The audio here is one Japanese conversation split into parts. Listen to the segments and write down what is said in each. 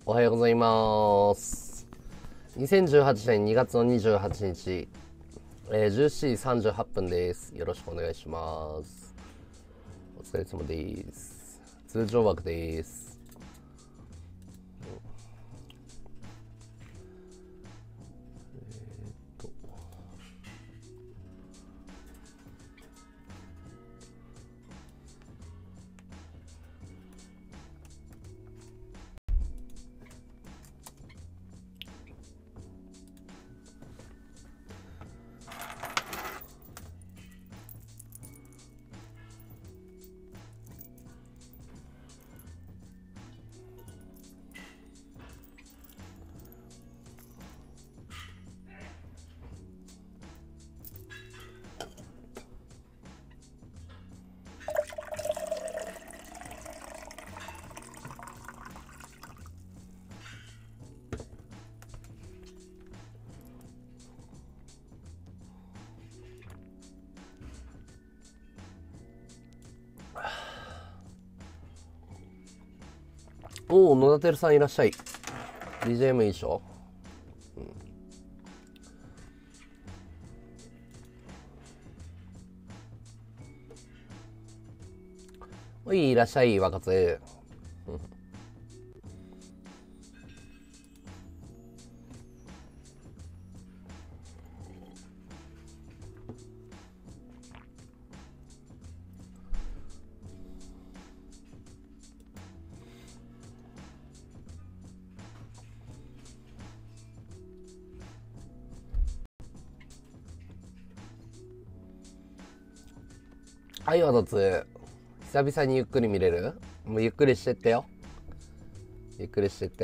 おはようございます。2018年2月の28日、17時38分です。よろしくお願いします。お疲れ様です。通常枠です。おお、野田てるさんいらっしゃい。BGM いいでしょ。おい、いらっしゃい、若津。はい、若津。久々にゆっくり見れる？もうゆっくりしてってよ。ゆっくりしてって。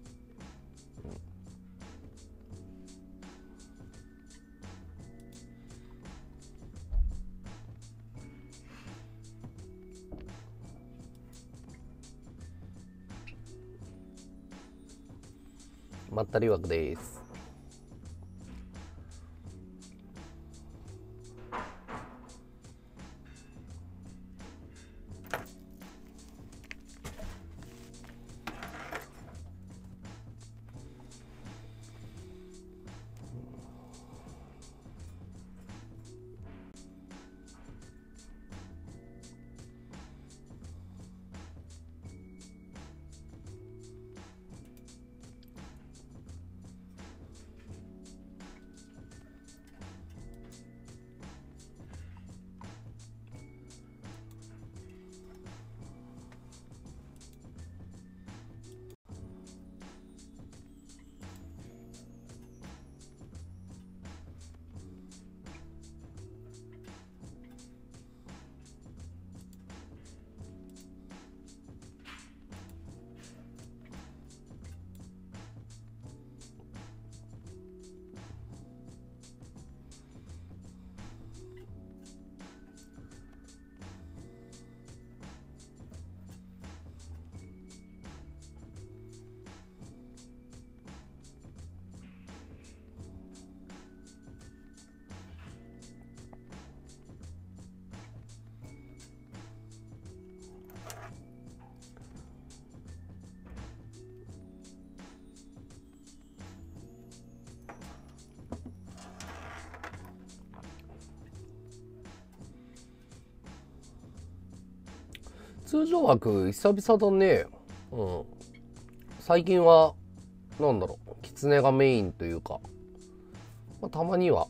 まったり枠です。通常枠久々だね。最近はなんだろう、キツネがメインというか、たまには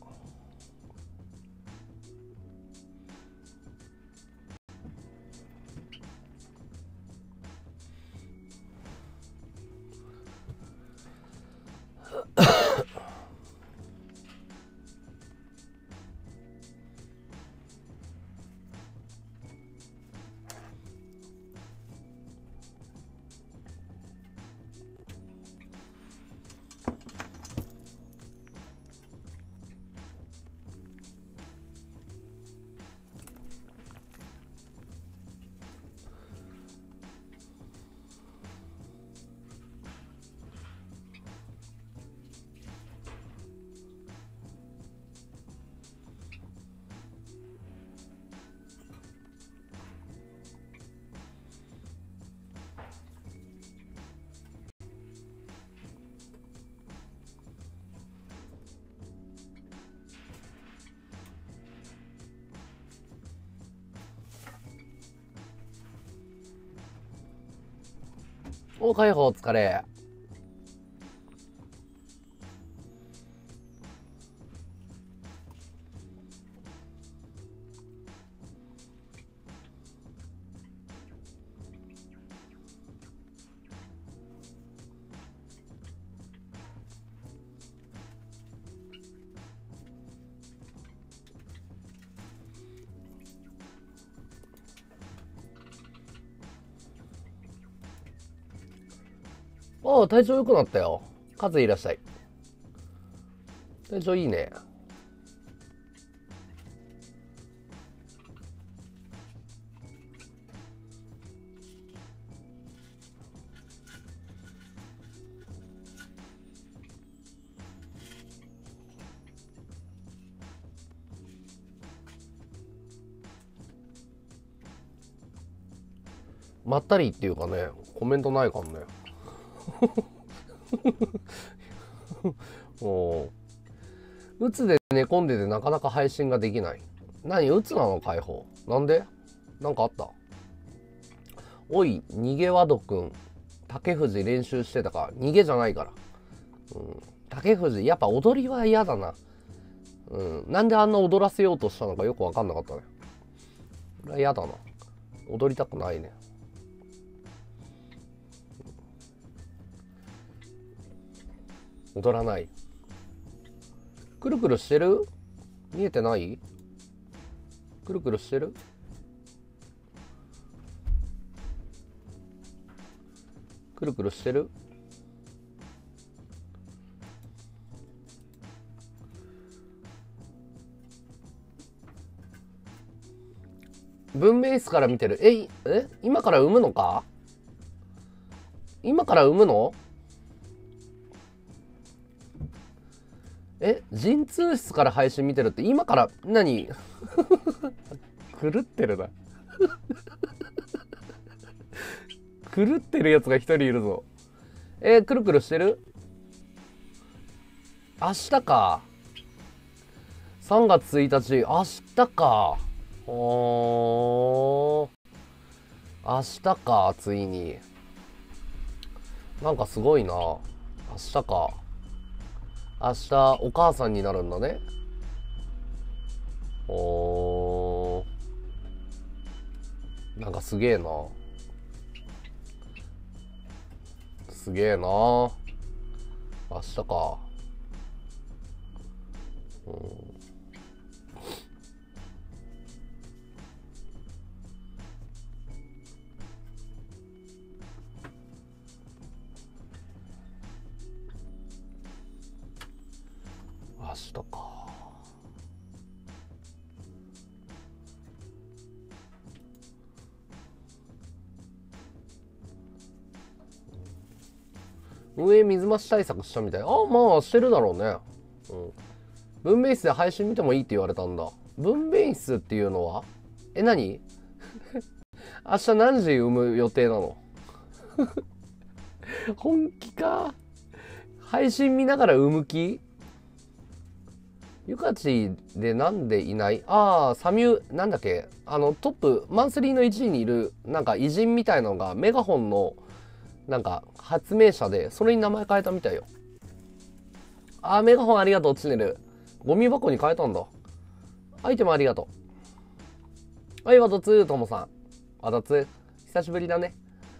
お、解放お疲れ。ああ、体調良くなったよ。カズいらっしゃい。体調いいね。まったりっていうかね、コメントないかんね。もう、うつで寝込んでてなかなか配信ができない。何、うつなの解放。なんで？なんかあった？おい、逃げワドくん。竹藤練習してたか。逃げじゃないから。竹藤、やっぱ踊りは嫌だな。なんであんな踊らせようとしたのかよくわかんなかったね。これは嫌だな。踊りたくないね。踊らない。くるくるしてる？見えてない？くるくるしてる？くるくるしてる？文明室から見てる。今から産むのか？今から産むの？陣痛室から配信見てるって今から何狂ってるな狂ってるやつが一人いるぞ。くるくるしてる？明日か。3月1日明日か。明日か。ついになんかすごいな。明日か。明日お母さんになるんだね。なんかすげえな。すげえな。明日か。明日か。運営水増し対策したみたい。まあしてるだろうね。分娩室で配信見てもいいって言われたんだ。分娩室っていうのは何明日何時産む予定なの本気か。配信見ながら産む気？ゆかちでなんでいない？サミュなんだっけ、トップマンスリーの1位にいるなんか偉人みたいなのがメガホンのなんか発明者で、それに名前変えたみたいよ。メガホンありがとう。チネルゴミ箱に変えたんだ。アイテムありがとう。はい、ワドツともさん。ワドツ久しぶりだね。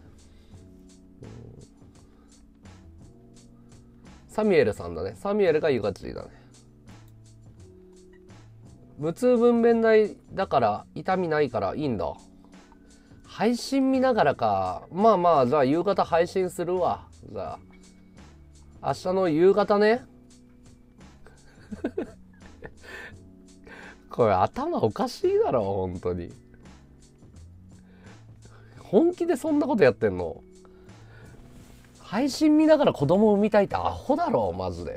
サミュエルさんだね。サミュエルがゆかちだね。無痛分娩台だから痛みないからいいんだ。配信見ながらか。まあまあ、じゃあ夕方配信するわ。じゃあ明日の夕方ね。これ頭おかしいだろ本当に。本気でそんなことやってんの？配信見ながら子供を産みたいってアホだろマジで。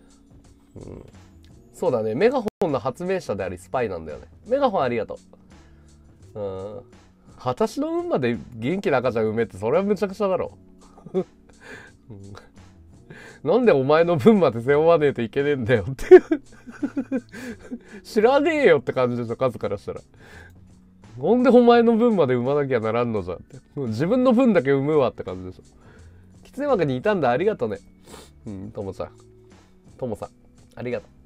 そうだね、メガホンの発明者でありスパイなんだよね。メガホンありがとう。私の分まで元気な赤ちゃん産めって、それはむちゃくちゃだろ。なんでお前の分まで背負わねえといけねえんだよって知らねえよって感じでしょ、数からしたら。なんでお前の分まで産まなきゃならんのじゃって。自分の分だけ産むわって感じでしょ。 出演枠にいたんだ。ありがとうね。うん、ともちゃん。ともさん。ありがと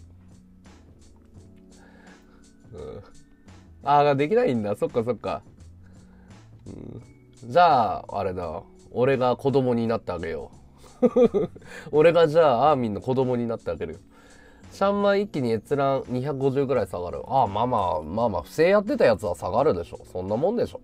う。うん。ああ、できないんだ。そっかそっか。うん、じゃあ、あれだ。俺が子供になってあげよう。俺がじゃあ、アーミンの子供になってあげるよ。シャンマン一気に閲覧250ぐらい下がる。ああ、まあまあ、まあまあ、不正やってたやつは下がるでしょ。そんなもんでしょ。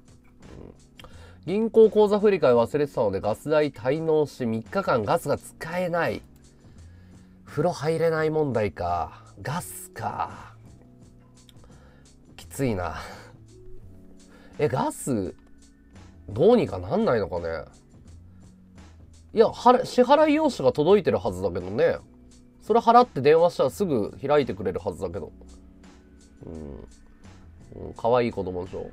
銀行口座振替忘れてたのでガス代滞納し3日間ガスが使えない。風呂入れない問題か。ガスか。きついな。ガス、どうにかなんないのかね。いや、支払い用紙が届いてるはずだけどね。それ払って電話したらすぐ開いてくれるはずだけど。可愛い子供でしょ。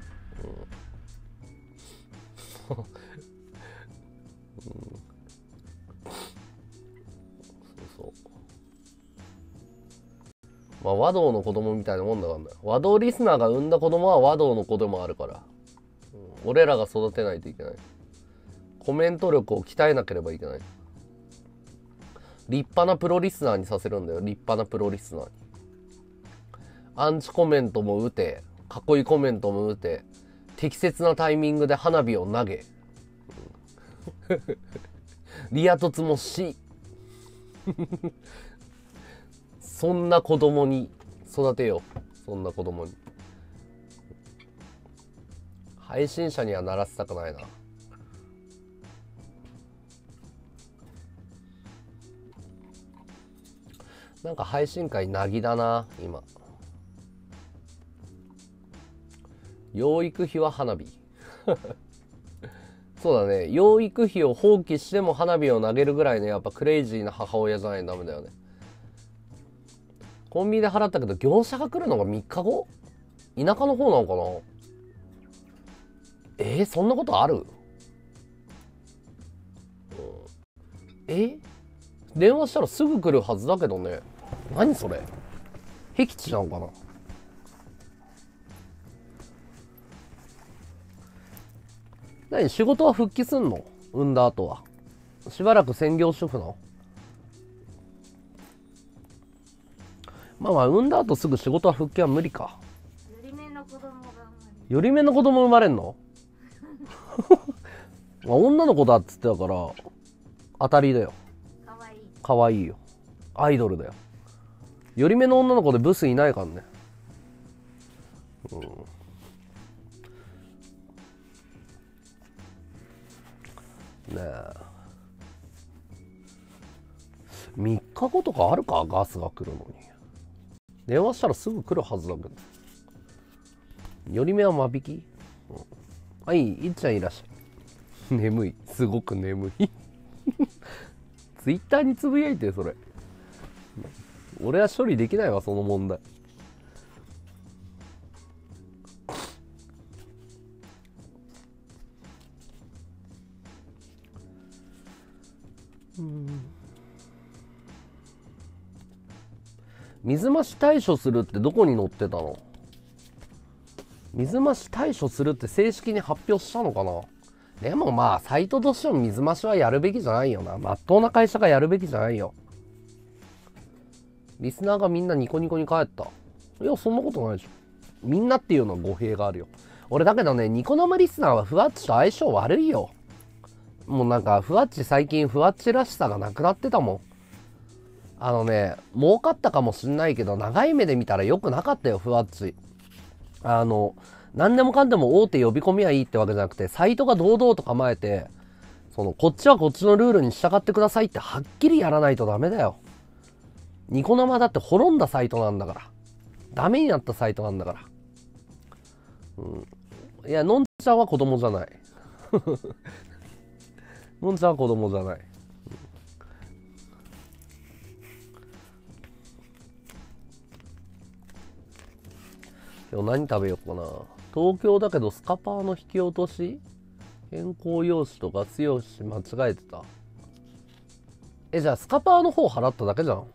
そう。まあ和道の子供みたいなもんだからね。和道リスナーが産んだ子供は和道の子でもあるから、俺らが育てないといけない。コメント力を鍛えなければいけない。立派なプロリスナーにさせるんだよ。立派なプロリスナーに。アンチコメントも打て、囲いコメントも打て、適切なタイミングで花火を投げ、リア凸もし、そんな子供に育てよう。そんな子供に。配信者にはならせたくないな。なんか配信会なぎだな今。養育費は花火。そうだね。養育費を放棄しても花火を投げるぐらいね、やっぱクレイジーな母親じゃないとダメだよね。コンビニで払ったけど業者が来るのが3日後？田舎の方なのかな？そんなことある？電話したらすぐ来るはずだけどね。何それ？僻地なのかな？何？仕事は復帰すんの？産んだ後は。しばらく専業主婦なの？まあまあ、産んだ後すぐ仕事は復帰は無理か。 より目の子供が生まれる。 より目の子供生まれんの？女の子だっつってたから当たりだよ。 かわいい。 かわいいよ。アイドルだよ。より目の女の子でブスいないからね。ねえ。3日後とかあるか？ガスが来るのに。電話したらすぐ来るはずだけど。より目は間引き？はい、いっちゃんいらっしゃい。眠い。すごく眠い。ツイッターにつぶやいてそれ。俺は処理できないわ、その問題。水増し対処するってどこに載ってたの？水増し対処するって正式に発表したのかな？でもまあサイトとしても水増しはやるべきじゃないよな。まっとうな会社がやるべきじゃないよ。リスナーがみんなニコニコに帰った。いやそんなことないでしょ。みんなっていうのは語弊があるよ。俺だけどね、ニコ生リスナーはふわっちと相性悪いよ。もうなんかふわっち最近ふわっちらしさがなくなってたもん。儲かったかもしんないけど長い目で見たら良くなかったよ、ふわっち。何でもかんでも大手呼び込みはいいってわけじゃなくて、サイトが堂々と構えて、こっちはこっちのルールに従ってくださいってはっきりやらないとダメだよ。ニコ生だって滅んだサイトなんだから。ダメになったサイトなんだから。いや、のんちゃんは子供じゃない。のんちゃんは子供じゃない。今日何食べようかな。東京だけどスカパーの引き落とし健康用紙とガス用紙間違えてた。じゃあスカパーの方払っただけじゃん。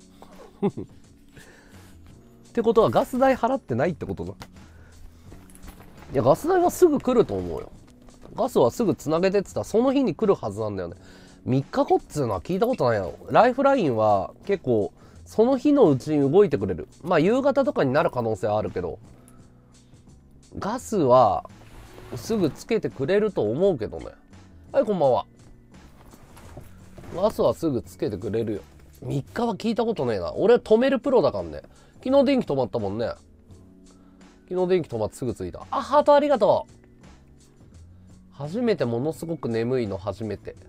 ってことはガス代払ってないってことだ。いやガス代はすぐ来ると思うよ。 ガスはすぐつなげてって言ったらその日に来るはずなんだよね。3日後っつうのは聞いたことないよ。ライフラインは結構その日のうちに動いてくれる。まあ夕方とかになる可能性はあるけど、ガスはすぐつけてくれると思うけどね。はい、こんばんは。ガスはすぐつけてくれるよ。3日は聞いたことねえな。俺は止めるプロだからね。昨日電気止まったもんね。昨日電気止まってすぐついた。あ、ハートありがとう。初めてものすごく眠いの初めて。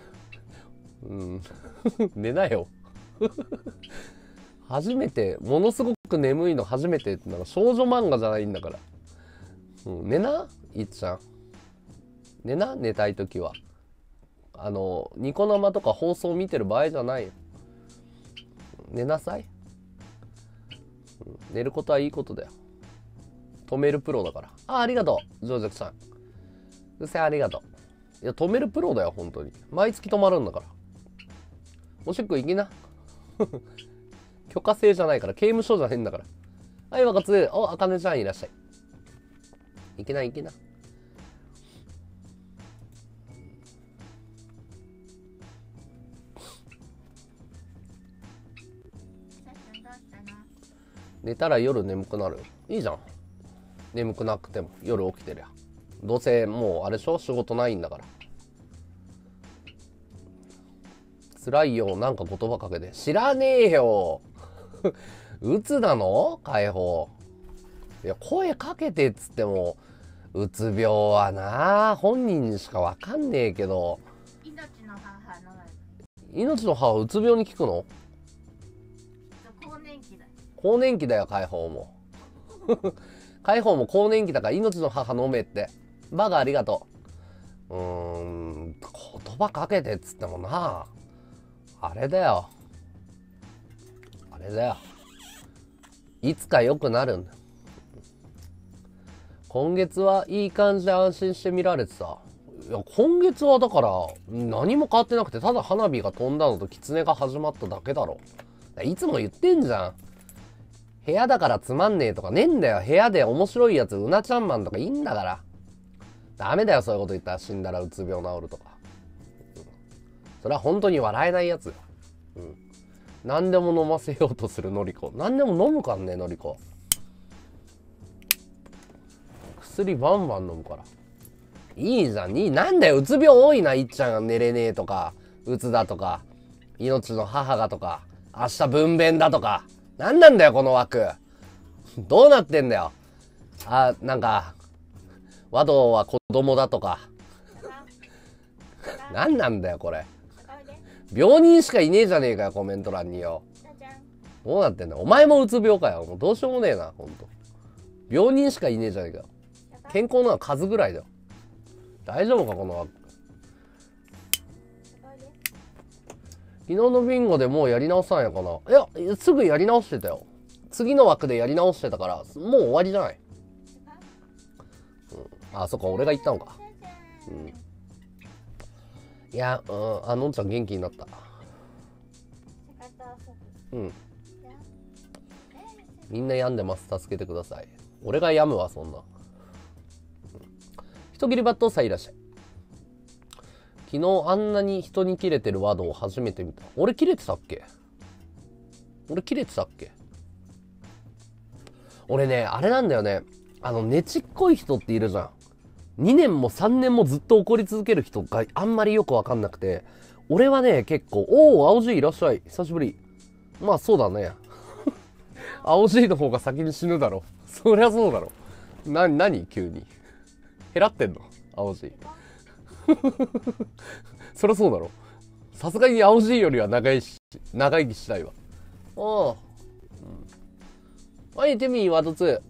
寝なよ。初めてものすごく眠いの初めてってなんか少女漫画じゃないんだから。寝ないっちゃん。寝な、寝たいときは。ニコ生とか放送見てる場合じゃないよ。寝なさい。寝ることはいいことだよ。止めるプロだから。ありがとう、ジョージャクさん。うせありがとう。いや、止めるプロだよ、本当に。毎月止まるんだから。おしっこ行きな。許可制じゃないから、刑務所じゃねえんだから。はい、若津。あかねちゃんいらっしゃい。行けない行けな。寝たら夜眠くなる。いいじゃん。眠くなくても夜起きてりゃ。どうせもうあれでしょ、仕事ないんだから。辛いよ、なんか言葉かけて。知らねえよ。うつなの解放。いや、声かけてっつっても、うつ病はな、本人にしかわかんねえけど。命の母はうつ病に効くの？ 更年期だよ。 更年期だよ、解放も。解放も更年期だから命の母飲めって。バカありがとう。言葉かけてっつってもな、あれだよ。あれだよ。いつか良くなるんだ。今月はいい感じで安心して見られてさ。いや、今月はだから何も変わってなくて、ただ花火が飛んだのと狐が始まっただけだろ。いつも言ってんじゃん。部屋だからつまんねえとかねえんだよ。部屋で面白いやつ、うなちゃんマンとかいいんだから。ダメだよ、そういうこと言ったら死んだらうつ病治るとか。それは本当に笑えないやつよ。何でも飲ませようとするのりこ。何でも飲むかんね、のりこ。薬バンバン飲むから。いいじゃん。なんだよ、うつ病多いな、いっちゃんが寝れねえとか、うつだとか、命の母がとか、明日分娩だとか。なんなんだよ、この枠。どうなってんだよ。なんか、和道は子供だとか。なんなんだよ、これ。病人しかいねえじゃねえかよ、コメント欄によ。どうなってんだよ。お前もうつ病かよ。もうどうしようもねえな、ほんと。病人しかいねえじゃねえかよ。健康なのは数ぐらいだよ。大丈夫か、この枠。昨日のビンゴでもうやり直さんやかな。いや、すぐやり直してたよ。次の枠でやり直してたから、もう終わりじゃない。そっか、俺が言ったのか。いや、のんちゃん元気になった。みんな病んでます。助けてください。俺が病むわ、そんな。人斬り抜刀斎いらっしゃい。昨日あんなに人に切れてるワードを初めて見た。俺切れてたっけ？俺ね、あれなんだよね。ねちっこい人っているじゃん。2年も3年もずっと怒り続ける人があんまりよくわかんなくて。俺はね、結構、青Gいらっしゃい。久しぶり。まあそうだね。青Gの方が先に死ぬだろ。そりゃそうだろ。何急に。減らってんの青G。そりゃそうだろ。さすがに青Gよりは長生きしたいわ。はい、テミーワード2。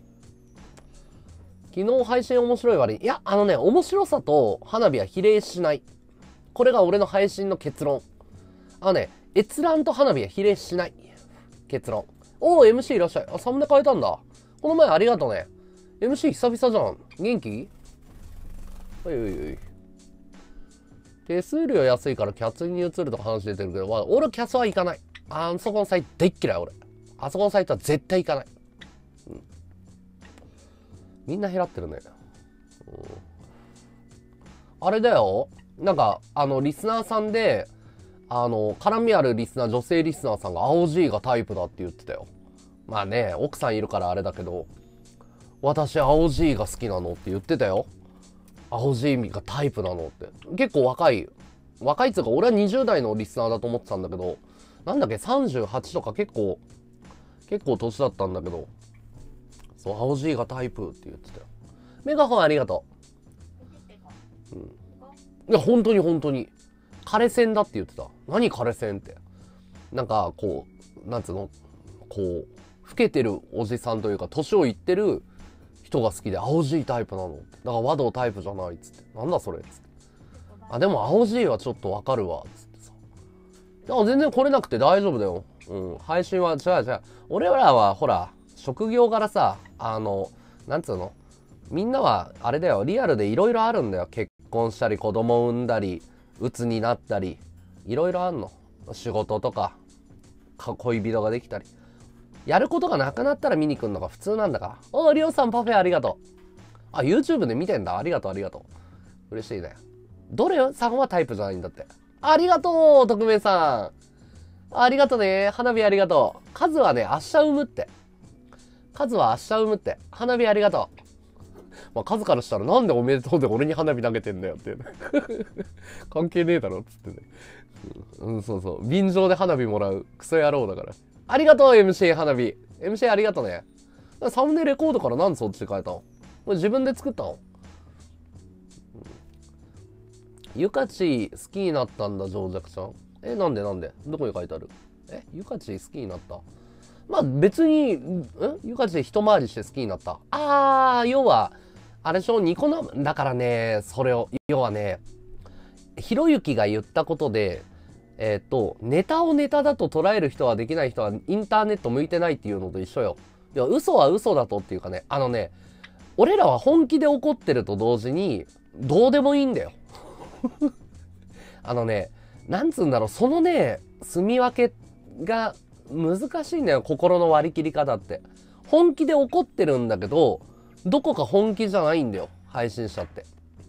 昨日配信面白い割に。いや、面白さと花火は比例しない。これが俺の配信の結論。閲覧と花火は比例しない。結論。MC いらっしゃい。サムネ変えたんだ。この前ありがとうね。MC 久々じゃん。元気？おい。手数料安いからキャツに移るとか話出てるけど、俺キャスは行かない。あそこのサイト大っ嫌い俺。あそこのサイトは絶対行かない。みんな減らってるね。 あれだよ。なんか、リスナーさんで、絡みあるリスナー、女性リスナーさんが青 G がタイプだって言ってたよ。まあね、奥さんいるからあれだけど、私青 G が好きなのって言ってたよ。青 G がタイプなのって。結構若いっつうか、俺は20代のリスナーだと思ってたんだけど、なんだっけ、38とか結構年だったんだけど、そう、青 G がタイプって言ってたよ。メガホンありがとう。いや、本当に。枯線だって言ってた。何枯線って。なんか、こう、なんつうの、こう、老けてるおじさんというか、年をいってる人が好きで、青 G タイプなの。だから和道タイプじゃないっつって。なんだそれっつって。あ、でも青 G はちょっとわかるわ、つってさ。だから全然来れなくて大丈夫だよ。うん。配信は、違う。俺らは、ほら、職業柄さ、なんつうの、みんなは、あれだよ、リアルでいろいろあるんだよ。結婚したり、子供産んだり、鬱になったり、いろいろあんの。仕事とか、恋人ができたり。やることがなくなったら見に来るのが普通なんだから。お、りょうさんパフェありがとう。あ、YouTube で見てんだ。ありがとう。嬉しいね。どれさんはタイプじゃないんだって。ありがとう、匿名さん。ありがとね。花火ありがとう。数はね、明日産むって。花火ありがとう。まあ、数からしたらなんでおめでとうで俺に花火投げてんだよって。関係ねえだろっつってね。そう。便乗で花火もらうクソ野郎だから。ありがとう MC 花火。MC ありがとうね。サムネレコードからなんでそっち変えたの？これ自分で作ったの？ゆかち好きになったんだ、情弱ちゃん。なんでどこに書いてある？ゆかち好きになった？まあ別に、ゆかちで一回りして好きになった。要は、あれでしょ、ニコ生、だからね、それを、要はね、ひろゆきが言ったことで、ネタをネタだと捉える人はできない人はインターネット向いてないっていうのと一緒よ。いや、嘘は嘘だとっていうかね、俺らは本気で怒ってると同時に、どうでもいいんだよ。なんつうんだろう、そのね、住み分けが難しいんだよ、心の割り切り方って。本気で怒ってるんだけど、どこか本気じゃないんだよ、配信者って。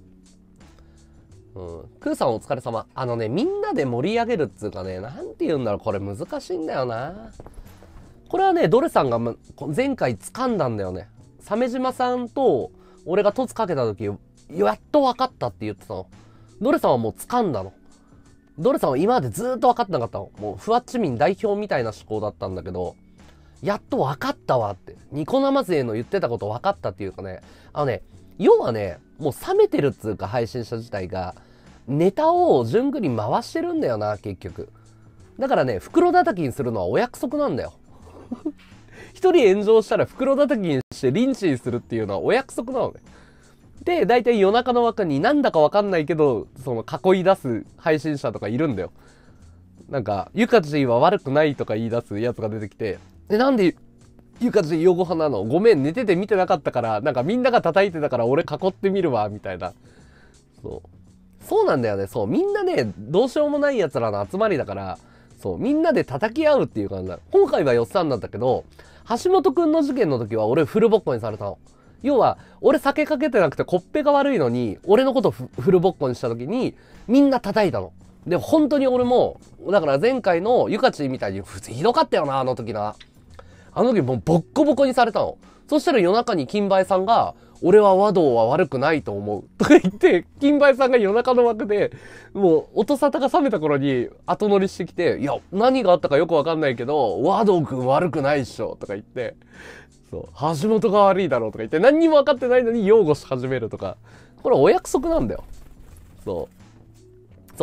クーさんお疲れ様。みんなで盛り上げるっつうかね、なんて言うんだろう、これ難しいんだよな。これはね、ドレさんが前回掴んだんだよね。鮫島さんと俺が凸かけた時、やっと分かったって言ってたの。ドレさんはもう掴んだの。ドレさんは今までずーっと分かってなかったの。もうふわっち民代表みたいな思考だったんだけど、やっと分かったわって。ニコ生勢の言ってたこと分かったっていうかね、要はね、もう冷めてるっつうか配信者自体が、ネタを順繰り回してるんだよな、結局。だからね、袋叩きにするのはお約束なんだよ。一人炎上したら袋叩きにしてリンチにするっていうのはお約束なのね。で、大体夜中の枠になんだかわかんないけど、その囲い出す配信者とかいるんだよ。なんか、ゆかちは悪くないとか言い出すやつが出てきて、なんでゆかち擁護派なの？ごめん、寝てて見てなかったから、なんかみんなが叩いてたから俺囲ってみるわ、みたいな。そうなんだよね。そう、みんなね、どうしようもない奴らの集まりだから、そう、みんなで叩き合うっていう感じだ。今回はよっさんなんだけど、橋本くんの事件の時は俺フルボッコにされたの。要は、俺酒かけてなくてコッペが悪いのに、俺のことフルボッコにした時に、みんな叩いたの。で、本当に俺も、だから前回のゆかちみたいに、普通ひどかったよな、あの時な。あの時もうボッコボコにされたの。そしたら夜中に金梅さんが、俺は和道は悪くないと思う。とか言って、金梅さんが夜中の枠で、もう音沙汰が冷めた頃に後乗りしてきて、いや、何があったかよくわかんないけど、和道くん悪くないっしょ。とか言って、そう、橋本が悪いだろうとか言って、何にも分かってないのに擁護し始めるとか。これお約束なんだよ。そう、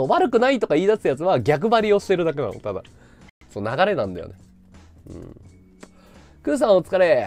悪くないとか言い出すやつは逆張りをしてるだけなの、ただ。そう、流れなんだよね。クーさんお疲れ。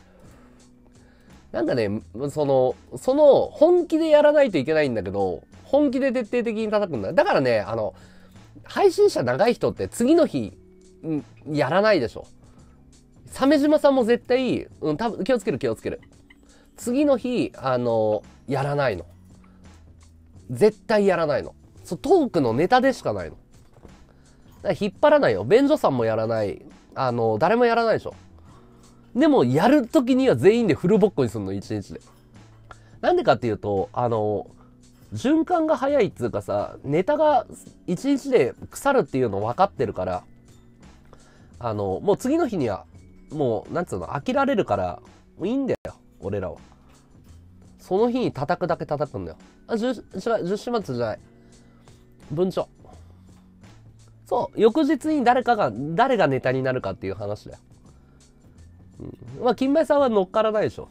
なんかね、その、本気でやらないといけないんだけど、本気で徹底的に叩くんだ。だからね、配信者長い人って次の日、やらないでしょ。鮫島さんも絶対、多分気をつける。次の日、やらないの。絶対やらないの。トークのネタでしかないの。だから引っ張らないよ。便所さんもやらない。誰もやらないでしょ。でも、やるときには全員でフルボッコにするの、一日で。なんでかっていうと、 循環が早いっつうかさ、ネタが一日で腐るっていうの分かってるから、もう次の日にはもうなんつうの飽きられるから、もういいんだよ俺らは。その日に叩くだけ叩くんだよ。10始末じゃない、文鳥。そう翌日に誰がネタになるかっていう話だよ。まあ金梅さんは乗っからないでしょ。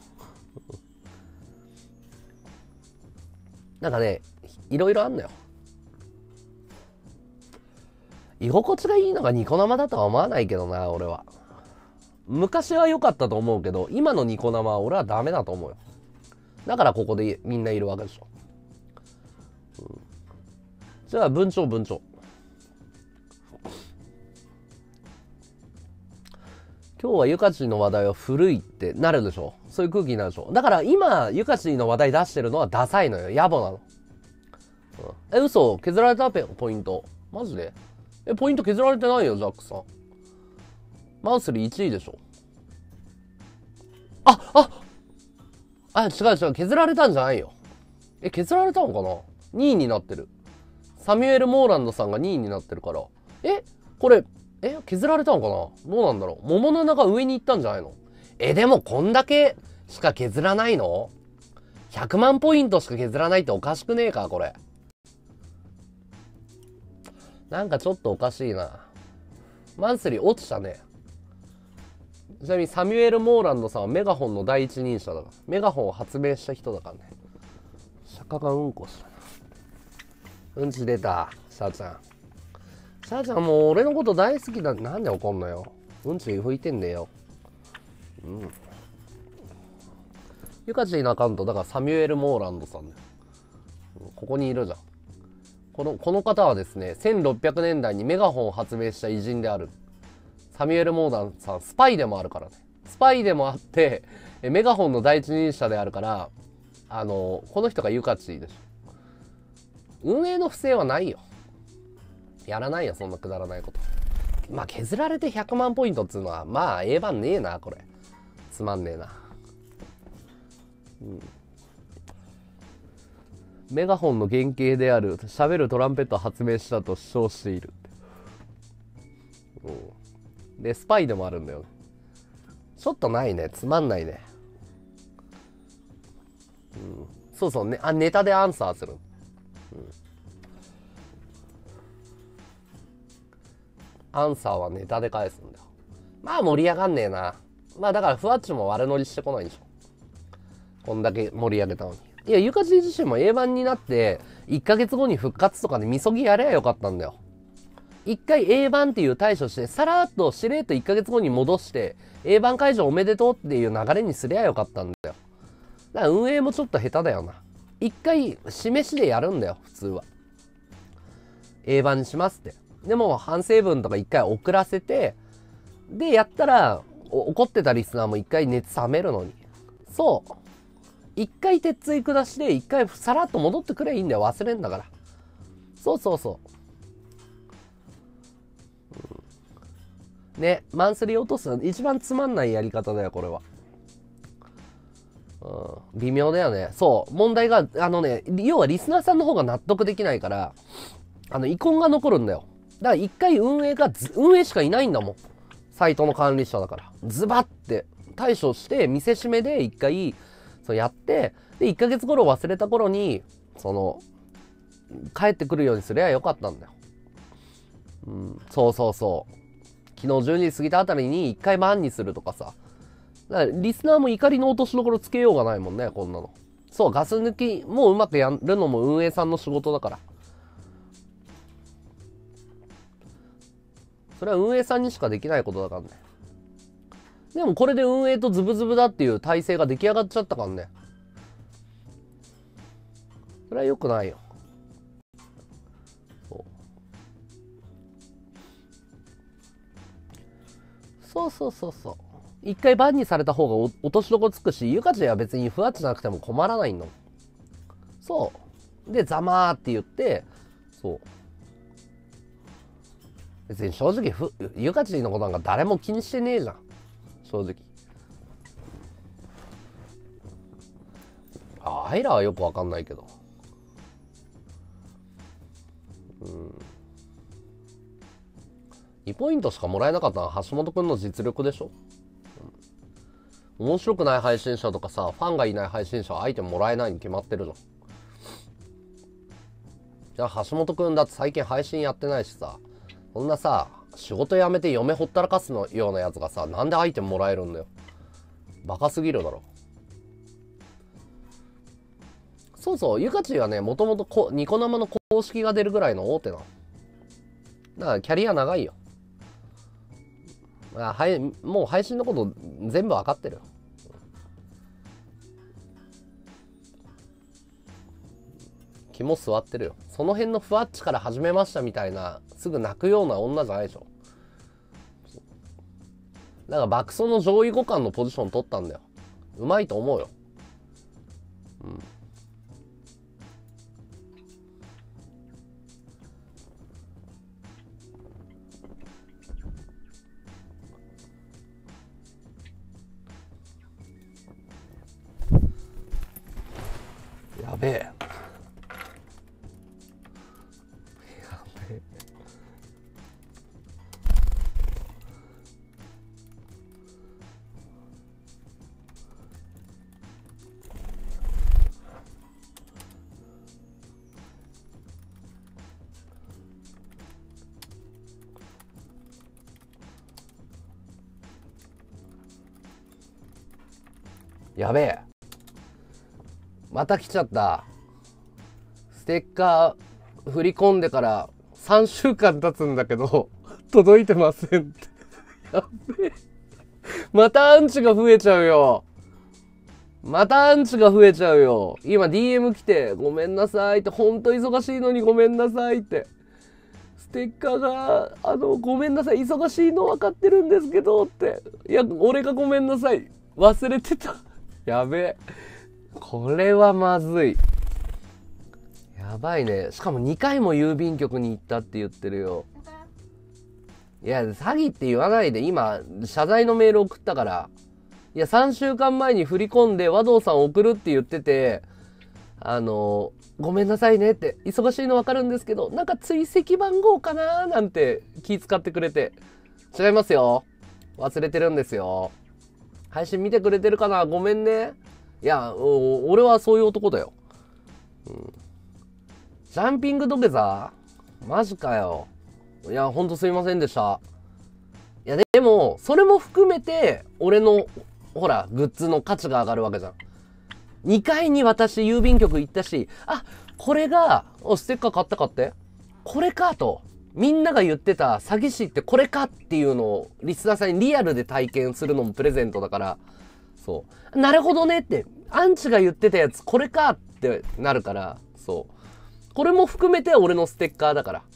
なんかね、いろいろあんのよ。居心地がいいのがニコ生だとは思わないけどな、俺は。昔は良かったと思うけど、今のニコ生は俺はダメだと思うよ。だからここでみんないるわけでしょ。じゃあ文鳥。今日はゆかちの話題は古いってなるでしょ。そういう空気になるでしょ。だから今ゆかちの話題出してるのはダサいのよ。野暮なの。嘘、削られたポイントマジで？ポイント削られてないよ、ジャックさん。マンスリー1位でしょ。違う、削られたんじゃないよ。削られたのかな？ 2 位になってる。サミュエル・モーランドさんが2位になってるから。これ、削られたのかな？どうなんだろう。桃の名が上に行ったんじゃないの？でもこんだけしか削らないの？ 100 万ポイントしか削らないっておかしくねえか、これ。なんかちょっとおかしいな。マンスリー落ちたね。ちなみにサミュエル・モーランドさんはメガホンの第一人者だから。メガホンを発明した人だからね。釈迦がうんこしたな。うんち出た、シャーちゃん。シャーちゃんもう俺のこと大好きだ。なんで怒んのよ。うんち拭いてんだよ。ゆかちーのアカウントだからサミュエル・モーランドさんね。ここにいるじゃん。この方はですね、1600年代にメガホンを発明した偉人である。サミュエル・モーランドさん、スパイでもあるからね。スパイでもあって、メガホンの第一人者であるから、この人がゆかちーでしょ。運営の不正はないよ。やらないよ、そんなくだらないこと。まあ、削られて100万ポイントっつうのは、まあ、番ねえな、これ。つまんねえな。メガホンの原型である喋るトランペットを発明したと主張している。で、スパイでもあるんだよね。ちょっとないね。つまんないね。そうね。ネタでアンサーする。アンサーはネタで返すんだよ。まあ盛り上がんねえな。まあだからふわっちも悪乗りしてこないんでしょ。こんだけ盛り上げたのに。いや、ゆかち自身も A 版になって1ヶ月後に復活とかでみそぎやればよかったんだよ。一回 A 版っていう対処して、さらっとしれっと1ヶ月後に戻して、A 版解除おめでとうっていう流れにすりゃよかったんだよ。だから運営もちょっと下手だよな。一回示しでやるんだよ、普通は。A 版にしますって。でも反省文とか一回遅らせて、でやったら怒ってたリスナーも一回熱冷めるのに。そう。一回鉄槌下して、一回さらっと戻ってくればいいんだよ。忘れんだから。そう。ね、マンスリー落とすの一番つまんないやり方だよ、これは。微妙だよね。そう。問題が、要はリスナーさんの方が納得できないから、遺恨が残るんだよ。だから一回運営しかいないんだもん。サイトの管理者だから。ズバッて対処して、見せしめで一回、そうやって、で、1ヶ月頃忘れた頃に、帰ってくるようにすりゃよかったんだよ。そう。昨日12時過ぎたあたりに一回バンにするとかさ。だからリスナーも怒りの落としどころつけようがないもんね、こんなの。そう、ガス抜きもうまくやるのも運営さんの仕事だから。それは運営さんにしかできないことだからね。でもこれで運営とズブズブだっていう体制が出来上がっちゃったからね。それは良くないよ。そう。一回バンにされた方が落としどころつくし、ゆかちは別にふわっちじゃなくても困らないの。そう。で、ざまーって言って、そう。別に正直ゆかちのことなんか誰も気にしてねえじゃん。正直。アイラはよくわかんないけど。 2ポイントしかもらえなかったのは橋本くんの実力でしょ。面白くない配信者とかさ、ファンがいない配信者はアイテムもらえないに決まってるじゃん。じゃあ橋本くんだって最近配信やってないしさ、そんなさ仕事辞めて嫁ほったらかすのようなやつがさ、なんでアイテムもらえるんだよ。バカすぎるだろ。そうそう、ゆかちはね、もともとニコ生の公式が出るぐらいの大手なの。だからキャリア長いよ。もう配信のこと全部わかってるよ。肝座ってるよ。その辺のふわっちから始めましたみたいなすぐ泣くような女じゃないでしょ。だから爆走の上位互換のポジション取ったんだよ。うまいと思うよ。やべえ。やべえ。また来ちゃった。ステッカー振り込んでから3週間経つんだけど届いてませんってやべえ。またアンチが増えちゃうよ。またアンチが増えちゃうよ。今 DM 来てごめんなさいって、ほんと忙しいのにごめんなさいって、ステッカーがごめんなさい忙しいの分かってるんですけどって、いや俺がごめんなさい忘れてた。やべえ、これはまずい。やばいね。しかも2回も郵便局に行ったって言ってるよ。いや詐欺って言わないで。今謝罪のメール送ったから。いや3週間前に振り込んで和道さん送るって言ってて、ごめんなさいねって忙しいの分かるんですけど、なんか追跡番号かななんて気遣ってくれて、違いますよ、忘れてるんですよ。配信見てくれてるかな、ごめんね。いや俺はそういう男だよ。ジャンピング土下座マジかよ。いやほんとすいませんでした。いやでもそれも含めて俺のほらグッズの価値が上がるわけじゃん。2回に私郵便局行ったし、あ、これがステッカー買ったかって、これかと、みんなが言ってた詐欺師ってこれかっていうのをリスナーさんにリアルで体験するのもプレゼントだから、そうなるほどねって、アンチが言ってたやつこれかってなるから、そうこれも含めて俺のステッカーだから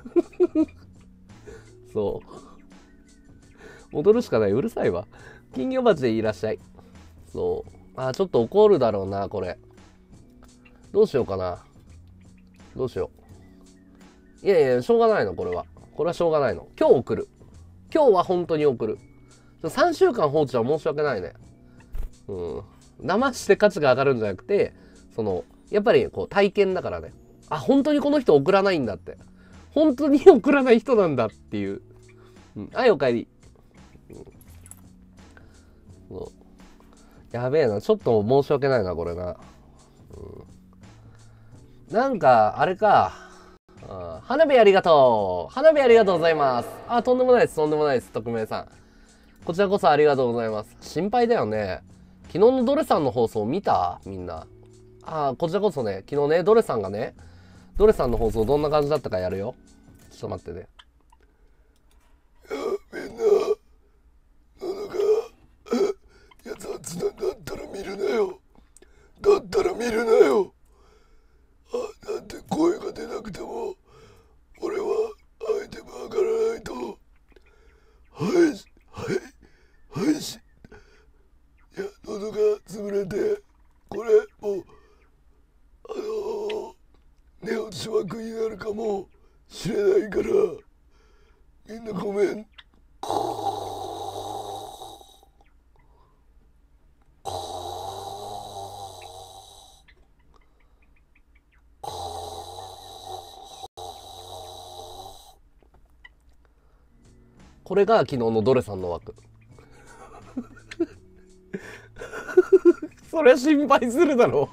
そう戻るしかない。うるさいわ。金魚鉢でいらっしゃい。そうちょっと怒るだろうなこれ。どうしようかな。どうしよう。いやいやしょうがないの、これはしょうがないの。今日送る。今日は本当に送る。3週間放置は申し訳ないね。騙して価値が上がるんじゃなくて、やっぱりこう体験だからね。あ、本当にこの人送らないんだって、本当に送らない人なんだっていう。はい、おかえり。やべえな、ちょっと申し訳ないなこれな。なんかあれか、花火ありがとう。花火ありがとうございます。とんでもないです、とんでもないです。匿名さん、こちらこそありがとうございます。心配だよね。昨日のドレさんの放送見た？みんな。こちらこそね、昨日ね、ドレさんの放送どんな感じだったかやるよ。ちょっと待ってね。 みんな、喉が雑談だったら見るなよ。だったら見るなよ。だって声が出なくても俺はアイテム上がらないと。はいし、いや喉が潰れて、これもう寝落ち枠になるかもしれないから、みんなごめん。 これが昨日のドレさんの枠。そりゃ心配するだろ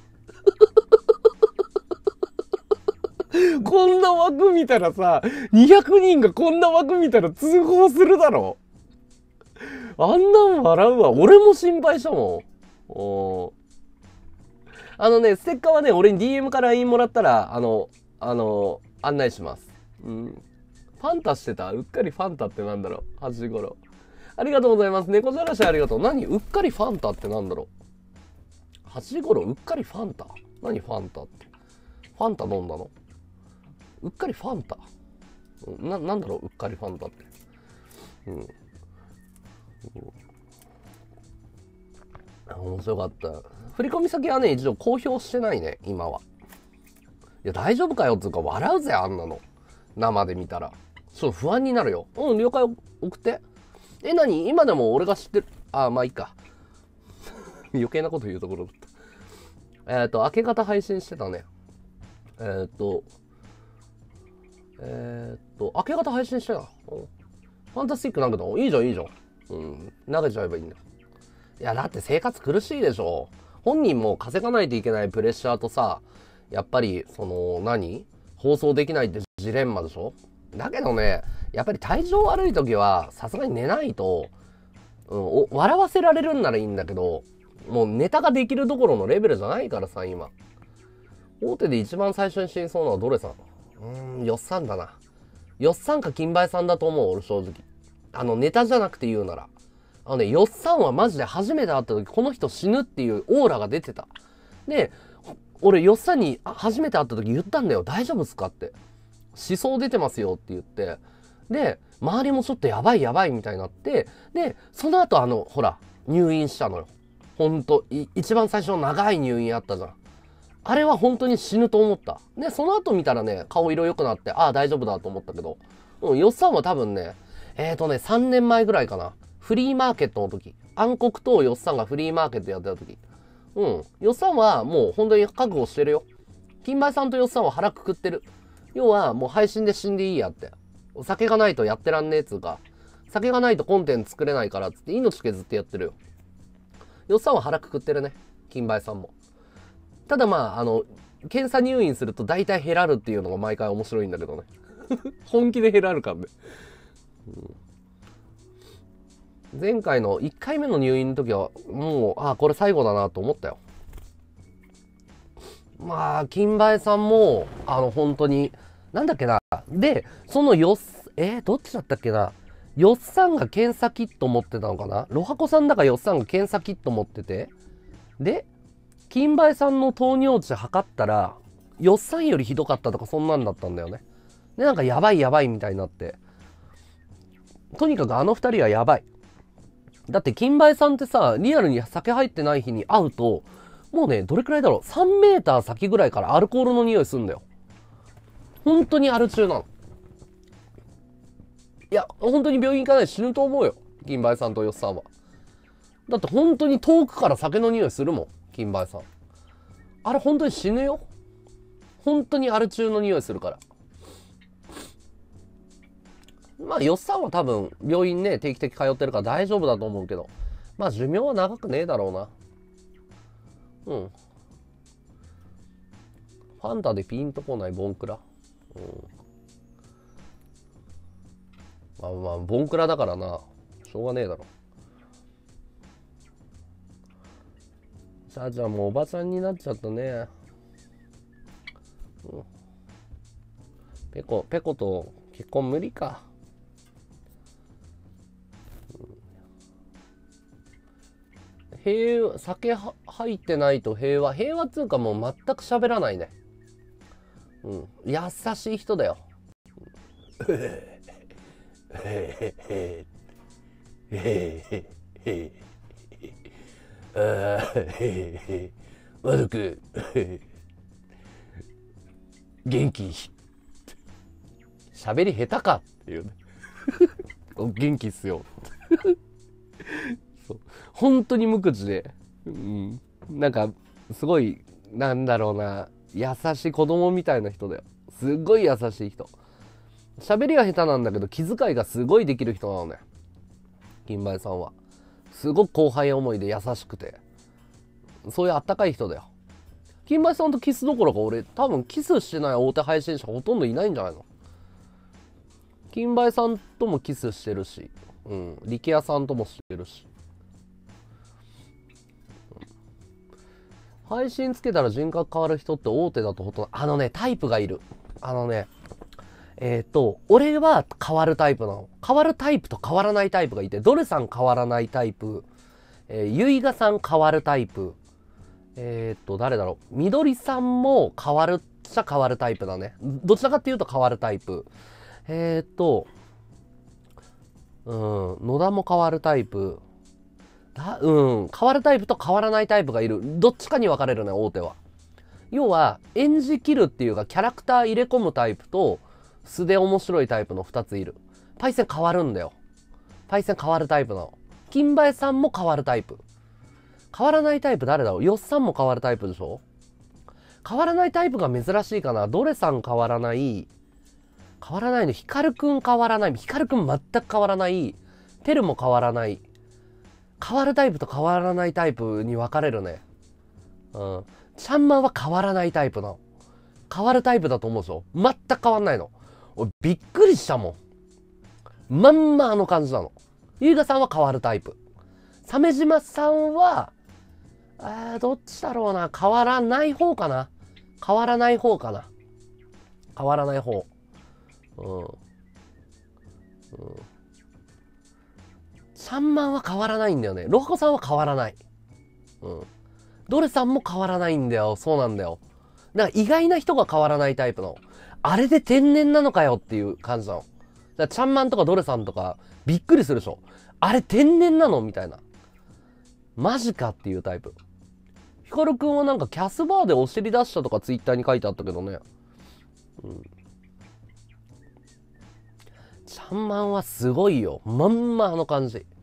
う。こんな枠見たらさ、200人がこんな枠見たら通報するだろう。あんなん笑うわ。俺も心配したもん。ステッカーはね、俺に DM から LINE もらったら、案内します。うん。ファンタしてた？うっかりファンタってなんだろう。8時頃。ありがとうございます。猫じゃらしありがとう。何？うっかりファンタってなんだろう。8時頃うっかりファンタ？何ファンタって。ファンタ飲んだの？うっかりファンタ？なんだろう、うっかりファンタって。うん。面白かった。振込先はね、一応公表してないね、今は。いや、大丈夫かよっていうか、笑うぜ、あんなの。生で見たら。ちょっと不安になるよ。うん、了解送って。何？今でも俺が知ってる。まあいいか。余計なこと言うところだった。明け方配信してたね。明け方配信してた。ファンタスティック投げたの？いいじゃん、いいじゃん。うん、投げちゃえばいいんだよ。いや、だって生活苦しいでしょ。本人も稼がないといけないプレッシャーとさ、やっぱり、放送できないってジレンマでしょ。だけどね、やっぱり体調悪い時は、さすがに寝ないと、笑わせられるんならいいんだけど、もうネタができるどころのレベルじゃないからさ、今。大手で一番最初に死にそうなのはどれさん？よっさんだな。よっさんか金梅さんだと思う、俺正直。ネタじゃなくて言うなら。よっさんはマジで初めて会った時、この人死ぬっていうオーラが出てた。で、俺、よっさんに初めて会った時言ったんだよ。大丈夫っすかって。思想出てますよって言って。で、周りもちょっとやばいやばいみたいになって、で、その後ほら、入院したのよ。ほんと、一番最初の長い入院あったじゃん。あれは本当に死ぬと思った。で、その後見たらね、顔色良くなって、大丈夫だと思ったけど、よっさんは多分ね、3年前ぐらいかな。フリーマーケットの時。暗黒とよっさんがフリーマーケットやってた時。よっさんはもう本当に覚悟してるよ。金梅さんとよっさんは腹くくってる。要はもう配信で死んでいいやって。酒がないとやってらんねえっつうか。酒がないとコンテンツ作れないからっつって命削ってやってるよ。よっさんは腹くくってるね。金梅さんも。ただ検査入院すると大体減らるっていうのが毎回面白いんだけどね。本気で減らるかんね。前回の1回目の入院の時はもうこれ最後だなと思ったよ。金梅さんも本当になんだっけな。でそのどっちだったっけな。よっさんが検査キット持ってたのかな。ロハコさんだかよっさんが検査キット持ってて、で金梅さんの糖尿値測ったらよっさんよりひどかったとかそんなんだったんだよね。でなんかやばいやばいみたいになって、とにかく2人はやばい。だって金梅さんってさ、リアルに酒入ってない日に会うと、もうね、どれくらいだろう、3メーター先ぐらいからアルコールの匂いするんだよ。本当にアル中なの。いや、本当に病院行かないで死ぬと思うよ。金梅さんとよっさんは。だって本当に遠くから酒の匂いするもん、金梅さん。あれ本当に死ぬよ。本当にアル中の匂いするから。よっさんは多分病院ね、定期的通ってるから大丈夫だと思うけど、寿命は長くねえだろうな。ファンタでピンとこないボンクラ。ボンクラだからな、しょうがねえだろ。じゃあもうおばちゃんになっちゃったね。ペコと結婚無理か。酒入ってないと平和っつうかもう全く喋らないね。優しい人だよ。マド君元気？喋り下手かっていうね。元気っすよ。本当に無口で、なんかすごいなんだろうな、優しい子供みたいな人だよ。すっごい優しい人喋りが下手なんだけど気遣いがすごいできる人なのね、金梅さんは。すごく後輩思いで優しくて、そういうあったかい人だよ。金梅さんとキスどころか俺多分キスしてない大手配信者ほとんどいないんじゃないの。金梅さんともキスしてるし、力也さんともしてるし、配信つけたら人格変わる人って大手だとほとんどタイプがいる。俺は変わるタイプなの。変わるタイプと変わらないタイプがいて、ドルさん変わらないタイプ、ゆいがさん変わるタイプ、誰だろう、みどりさんも変わるっちゃ変わるタイプだね。どちらかっていうと変わるタイプ。野田も変わるタイプ。変わるタイプと変わらないタイプがいる。どっちかに分かれるね、大手は。要は、演じきるっていうか、キャラクター入れ込むタイプと、素で面白いタイプの2ついる。パイセン変わるんだよ。パイセン変わるタイプなの。金梅さんも変わるタイプ。変わらないタイプ誰だろう。よっさんも変わるタイプでしょ。変わらないタイプが珍しいかな。どれさん変わらない。変わらないの。ヒカルくん変わらない。ヒカルくん全く変わらない。テルも変わらない。変わるタイプと変わらないタイプに分かれるね。ちゃんまんは変わらないタイプなの。変わるタイプだと思うでしょ。全く変わんないの。俺びっくりしたもん。まんまあの感じなの。ゆうがさんは変わるタイプ。鮫島さんは、どっちだろうな。変わらない方かな。変わらない方かな。変わらない方。ちゃんまんは変わらないんだよね。ロハコさんは変わらない。ドレさんも変わらないんだよ。そうなんだよ。だから意外な人が変わらないタイプの。あれで天然なのかよっていう感じなの。だからちゃんまんとかドレさんとかびっくりするでしょ。あれ天然なのみたいな。マジかっていうタイプ。ヒカルくんはなんかキャスバーでお尻出したとかツイッターに書いてあったけどね。ちゃんまんはすごいよ。まんまあの感じ。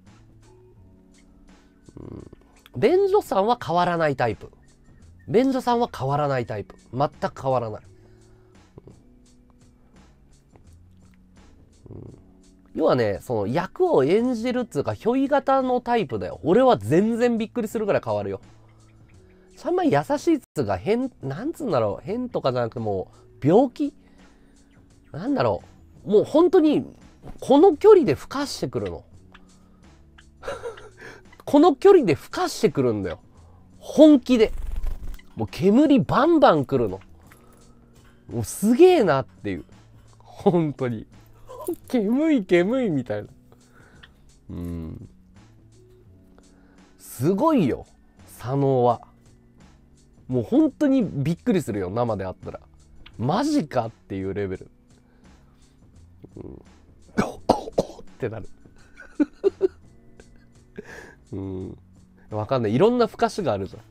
便所さんは変わらないタイプ。便所さんは変わらないタイプ。全く変わらない。要はね、その役を演じるっつうか、ひょい型のタイプだよ。俺は全然びっくりするぐらい変わるよ。ちゃんまん優しいっつうか、なんつうんだろう。変とかじゃなくてもう、病気なんだろう。もう本当に、この距離で吹かしてくるの。この距離で吹かしてくるんだよ。本気で。もう煙バンバン来るの。もうすげえなっていう。本当に。煙いみたいな。すごいよ。佐野は。もう本当にびっくりするよ。生で会ったら。マジかっていうレベル。ってなる。わかんない。いろんなふかしがあるじゃん。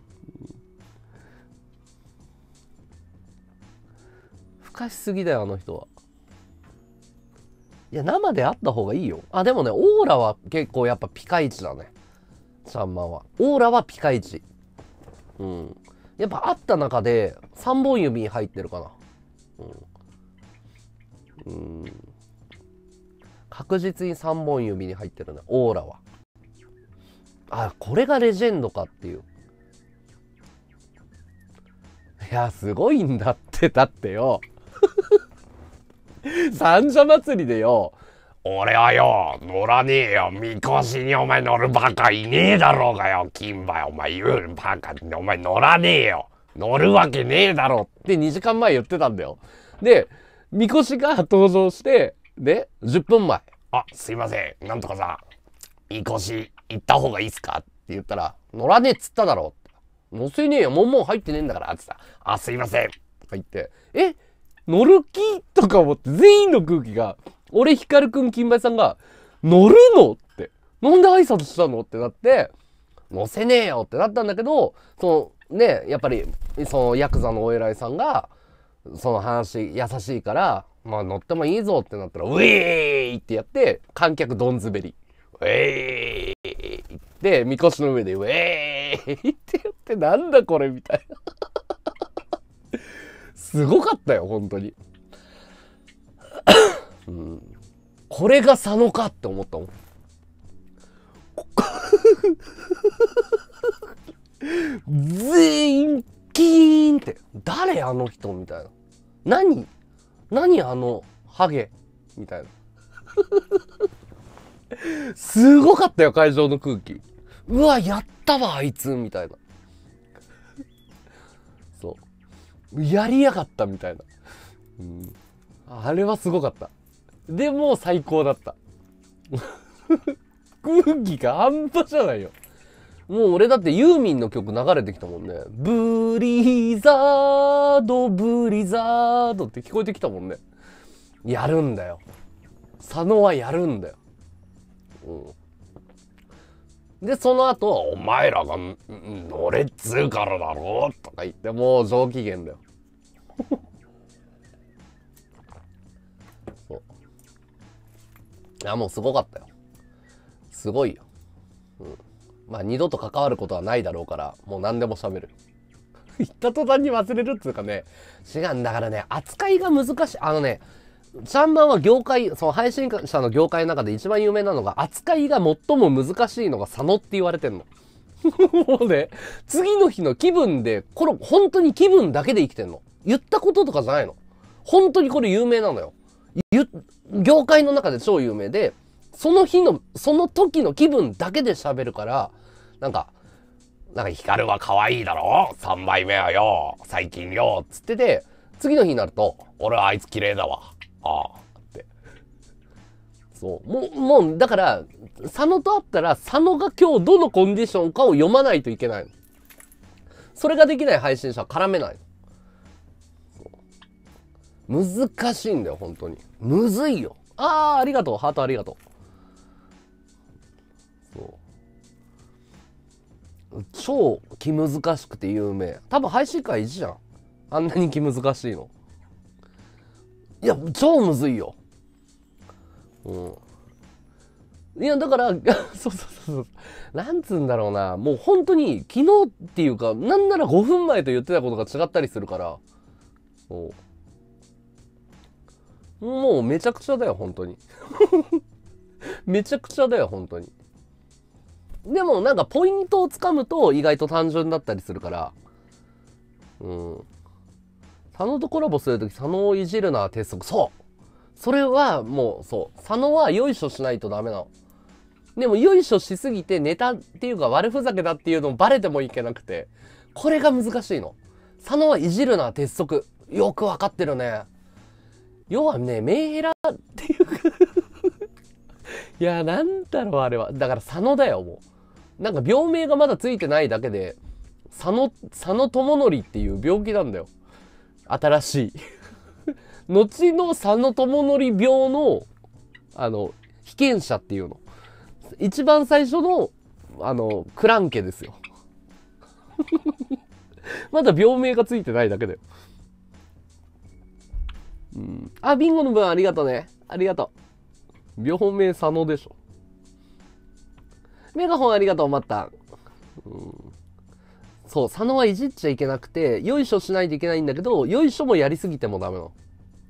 ふかしすぎだよ、あの人は。いや、生で会った方がいいよ。でもね、オーラは結構やっぱピカイチだね。ちゃんまんは。オーラはピカイチ。やっぱ会った中で3本指に入ってるかな。確実に3本指に入ってるね、オーラは。これがレジェンドかっていう。いや、すごいんだって。だってよ。三社祭りでよ。 俺はよ、乗らねえよ。みこしにお前乗るバカいねえだろうがよ。金馬お前言うバカってお前乗らねえよ。乗るわけねえだろって2時間前言ってたんだよ。で、みこしが登場して、で、10分前。 すいません。なんとかさ、みこし行った方がいいっすかって言ったら、乗らねえっつっただろ。乗せねえよ。もん入ってねえんだから。ってさ、 すいません。 とか言って、乗る気とか思って全員の空気が、俺、ヒカルくん、金梅さんが、乗るのって。なんで挨拶したのってなって、乗せねえよってなったんだけど、やっぱり、ヤクザのお偉いさんが、その話、優しいから、乗ってもいいぞってなったら、ウェーイってやって、観客どんずべり。ウェーイって、みこしの上で、ウェーイってやって、なんだこれみたいな。すごかったよ、本当に。 これが佐野かって思ったもん。全員キーンって、誰あの人みたいな。何あのハゲみたいな。すごかったよ、会場の空気。うわ、やったわあいつみたいな。そうやりやがったみたいな、あれはすごかった。でも最高だった。空気が半端じゃないよ。もう俺だってユーミンの曲流れてきたもんね。ブリザードブリザードって聞こえてきたもんね。やるんだよ、佐野はやるんだよ。でその後お前らが乗れっつうからだろとか言ってもう上機嫌だよ。そういやもうすごかったよ、すごいよ。まあ二度と関わることはないだろうからもう何でも喋る。言った途端に忘れるっつうかね、違うんだからね、扱いが難しい。ちゃんまんは業界、その配信者の業界の中で一番有名なのが、扱いが最も難しいのが佐野って言われてんの。もうね、次の日の気分で、これ本当に気分だけで生きてんの。言ったこととかじゃないの。本当にこれ有名なのよ。業界の中で超有名で、その日の、その時の気分だけで喋るから、なんか光は可愛いだろ ?3 枚目はよ、最近よ、つってて、次の日になると、俺はあいつ綺麗だわ。ああって。そう。もう、だから、佐野と会ったら、佐野が今日どのコンディションかを読まないといけないの。それができない配信者は絡めないの。難しいんだよ、本当に。むずいよ。ありがとう。ハートありがとう。そう。超気難しくて有名。多分配信会一じゃん。あんなに気難しいの。いや、超むずいよ。いや、だから、そう。なんつうんだろうな。もう本当に、昨日っていうか、なんなら5分前と言ってたことが違ったりするから。もうめちゃくちゃだよ、本当に。めちゃくちゃだよ、本当に。でもなんかポイントをつかむと意外と単純だったりするから。佐野とコラボするとき、佐野をいじるな鉄則。そう。それはもう、そう。佐野はよいしょしないとダメなの。でもよいしょしすぎてネタっていうか悪ふざけだっていうのをバレてもいけなくて。これが難しいの。佐野はいじるな鉄則。よくわかってるね。要はね、メンヘラっていうかいや、なんだろうあれは。だから佐野だよ、もう。なんか病名がまだついてないだけで、佐野智則っていう病気なんだよ。新しい後の佐野智則病の被験者っていうの、一番最初のクランケですよまだ病名がついてないだけだよ。ビンゴの分ありがとうね、ありがとう。病名佐野でしょ。メガホンありがとう、また。そう、佐野はいじっちゃいけなくて、よいしょしないといけないんだけど、よいしょもやりすぎてもダメなの。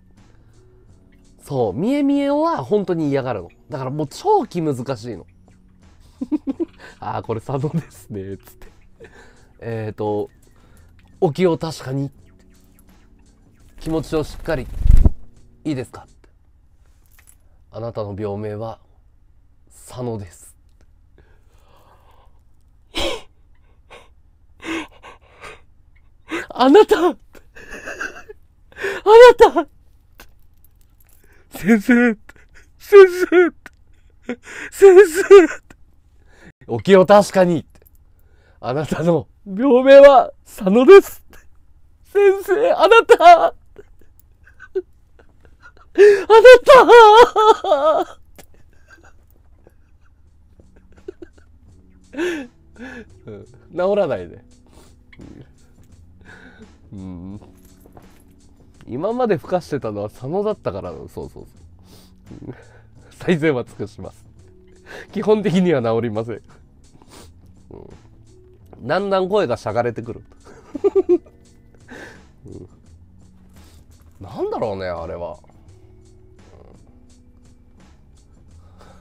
そう、みえみえおは本当に嫌がるの。だからもう超気難しいの。これ佐野ですね、つって。お気を確かに。気持ちをしっかり。いいですかって。あなたの病名は、佐野です。あなた先生お気を確かに。あなたの病名は佐野です。先生、あなた治らないで。今まで吹かしてたのは佐野だったからの。そう最善は尽くします。基本的には治りません。だんだん声がしゃがれてくる。なんだろうね、あれは。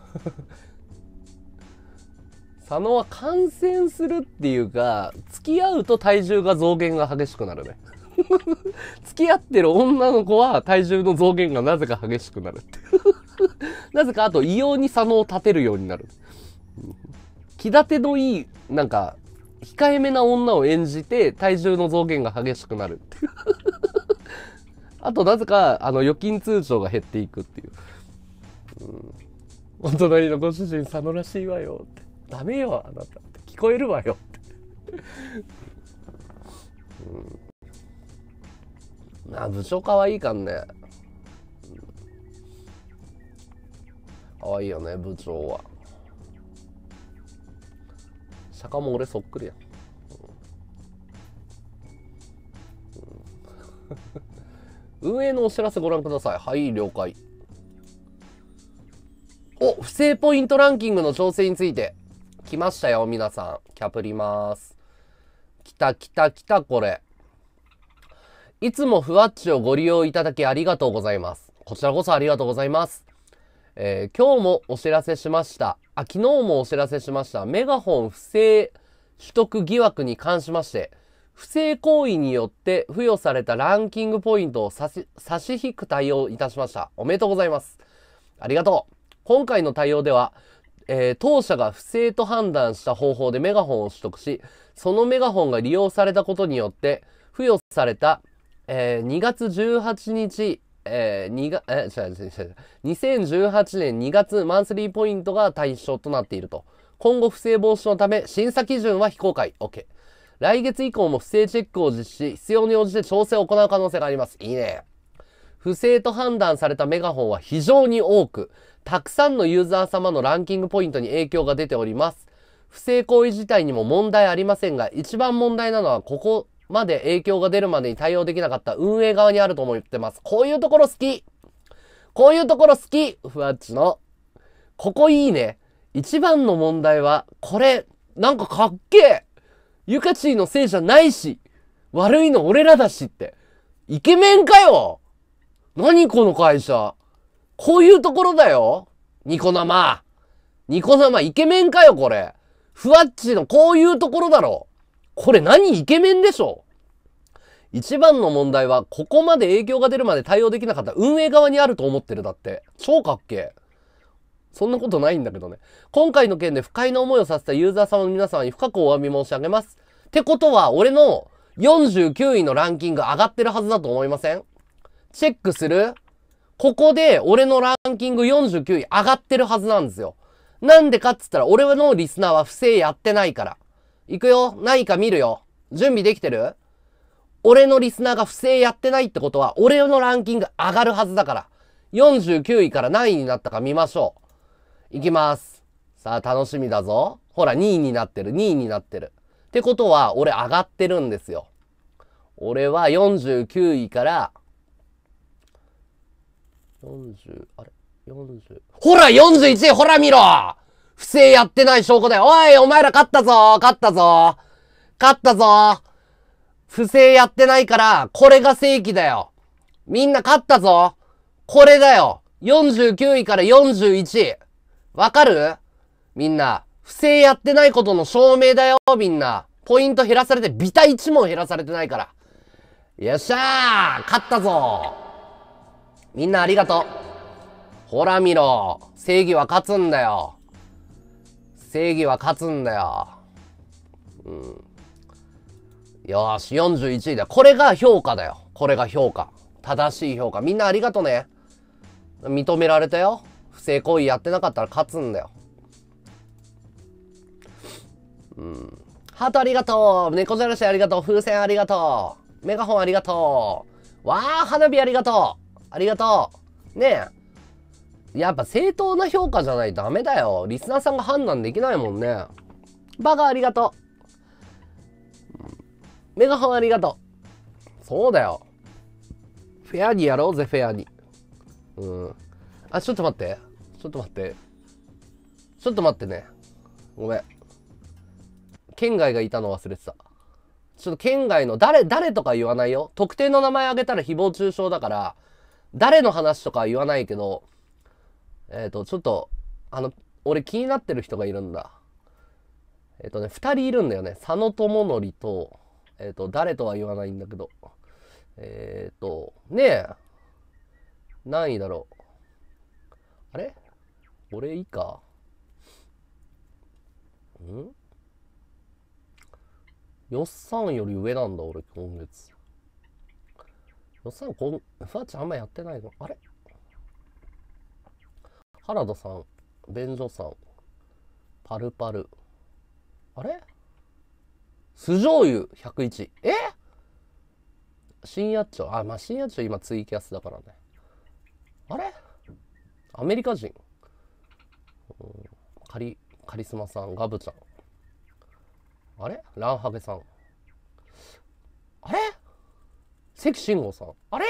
佐野は感染するっていうか、付き合うと体重が増減が激しくなるね。付き合ってる女の子は体重の増減がなぜか激しくなるって。なぜかあと異様に佐野を立てるようになる。気立てのいい、なんか、控えめな女を演じて体重の増減が激しくなるっていう。あとなぜか預金通帳が減っていくっていう。お隣のご主人佐野らしいわよって。ダメよあなたって聞こえるわよって。部長可愛いかんね。可愛いよね部長は。釈迦も俺そっくりやん。運営のお知らせご覧ください。はい、了解。お、不正ポイントランキングの調整について来ましたよ皆さん。キャプります。来たこれ。いつもふわっちをご利用いただきありがとうございます。こちらこそありがとうございます。今日もお知らせしました。昨日もお知らせしました。メガホン不正取得疑惑に関しまして、不正行為によって付与されたランキングポイントを差し引く対応いたしました。おめでとうございます。ありがとう。今回の対応では、当社が不正と判断した方法でメガホンを取得し、そのメガホンが利用されたことによって、付与された、2月18日、2018年2月マンスリーポイントが対象となっていると。今後不正防止のため審査基準は非公開。OK。来月以降も不正チェックを実施し、必要に応じて調整を行う可能性があります。いいね。不正と判断されたメガホンは非常に多く、たくさんのユーザー様のランキングポイントに影響が出ております。不正行為自体にも問題ありませんが、一番問題なのはここまで影響が出るまでに対応できなかった運営側にあると思ってます。こういうところ好き。こういうところ好き。ふわっちの。ここいいね。一番の問題は、これ、なんかかっけえ。ゆかちーのせいじゃないし、悪いの俺らだしって。イケメンかよ。何この会社。こういうところだよ。ニコ生。ニコ生イケメンかよこれ。ふわっちのこういうところだろ。これ何イケメンでしょ。一番の問題はここまで影響が出るまで対応できなかった運営側にあると思ってるだって。超かっけえ。そんなことないんだけどね。今回の件で不快な思いをさせたユーザー様の皆様に深くお詫び申し上げます。ってことは俺の49位のランキング上がってるはずだと思いません？チェックする？ここで俺のランキング49位上がってるはずなんですよ。なんでかっつったら俺のリスナーは不正やってないから。いくよ。何か見るよ。準備できてる？俺のリスナーが不正やってないってことは俺のランキング上がるはずだから。49位から何位になったか見ましょう。いきます。さあ楽しみだぞ。ほら2位になってる。2位になってる。ってことは俺上がってるんですよ。俺は49位から40、あれ ?40。ほら !41 位ほら見ろ不正やってない証拠だよ。おいお前ら勝ったぞ勝ったぞ勝ったぞ不正やってないから、これが正規だよ。みんな勝ったぞこれだよ !49 位から41位。わかる？みんな。不正やってないことの証明だよみんな。ポイント減らされて、ビタ1問減らされてないから。よっしゃー勝ったぞみんなありがとう。ほら見ろ。正義は勝つんだよ。正義は勝つんだよ。よーし、41位だよ。これが評価だよ。これが評価。正しい評価。みんなありがとね。認められたよ。不正行為やってなかったら勝つんだよ。ハートありがとう。猫じゃらしありがとう。風船ありがとう。メガホンありがとう。わー、花火ありがとう。ありがとう。ねえ。やっぱ正当な評価じゃないとダメだよ。リスナーさんが判断できないもんね。バカありがとう。メガホンありがとう。そうだよ。フェアにやろうぜ、フェアに。あ、ちょっと待って。ちょっと待って。ちょっと待ってね。ごめん。県外がいたの忘れてた。ちょっと県外の誰とか言わないよ。特定の名前あげたら誹謗中傷だから、誰の話とかは言わないけど、ちょっと、 俺気になってる人がいるんだ。2人いるんだよね。佐野智則と、誰とは言わないんだけど。ねえ。何位だろう。あれ俺いいか。よっさんより上なんだ、俺、今月。よっさん、ふわちゃんあんまやってないの？あれ原田さん、便所さん、パルパル。あれ酢醤油101。深夜町。まあ深夜町今ツイキャスだからね。あれアメリカ人。カリスマさん、ガブちゃん。あれランハゲさん。あれ関慎吾さん。あれ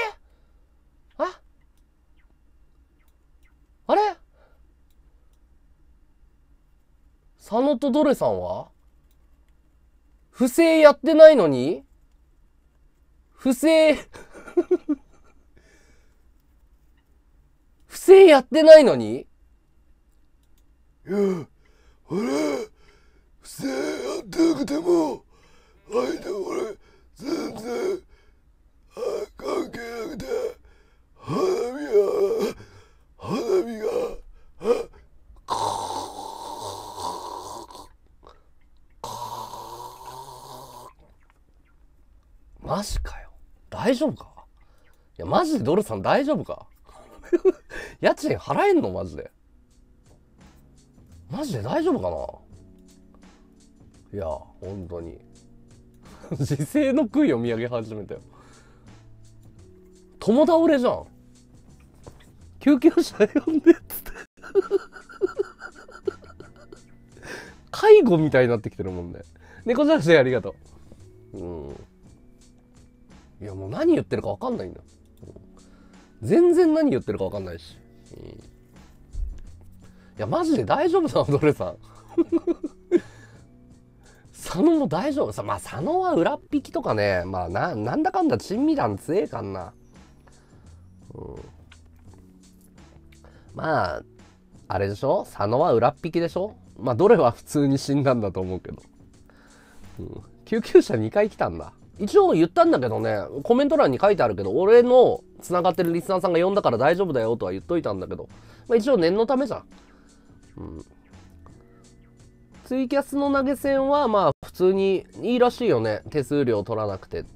あれ佐野とドレさんは不正やってないのに不正不正やってないのにいや、俺、不正やってなくても、相手俺、全然、関係なくて、花火が、 マジかよ。大丈夫か？いや、マジでドルさん大丈夫か？家賃払えんのマジで。マジで大丈夫かな？いや、本当に。時世の杭を見上げ始めたよ。友倒れじゃん。救急車呼んでっつって。介護みたいになってきてるもんね。猫じゃらしありがとう。いや、もう何言ってるか分かんないんだ。全然何言ってるか分かんないし。いや、マジで大丈夫なの、ドレさん。佐野も大丈夫さ。まあ、佐野は裏っ引きとかね。まあ、なんだかんだ珍味弾強えかんな。まあ、あれでしょ？佐野は裏っ引きでしょ？まあ、どれは普通に死んだんだと思うけど。救急車2回来たんだ。一応言ったんだけどね、コメント欄に書いてあるけど、俺の繋がってるリスナーさんが呼んだから大丈夫だよとは言っといたんだけど、まあ、一応念のためじゃん。ツイキャスの投げ銭はまあ普通にいいらしいよね。手数料取らなくてって。